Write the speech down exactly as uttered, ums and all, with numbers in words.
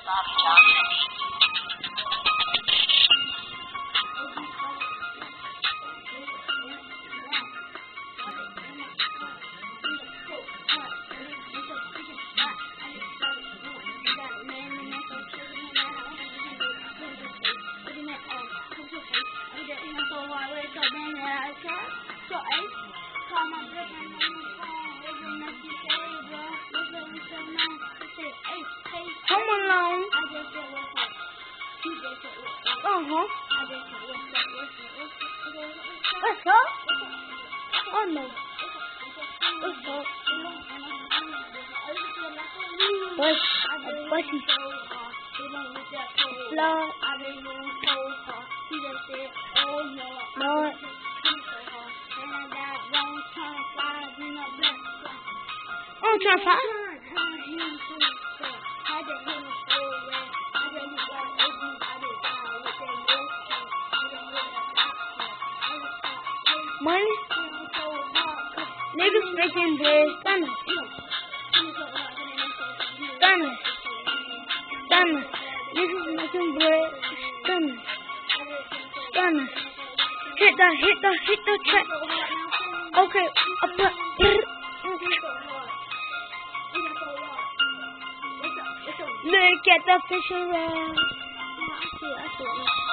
Come along. Uh-huh. What's up? Oh no. What's up? What's what's he? Lord. Lord. I'm trying to find. Money? Niggas making bread. Stunner. Stunner. Stunner. Niggas making bread. Stunner. Stunner. Hit the, hit the, hit the track. Okay, up the. Look at the fishing rod. I see, I see.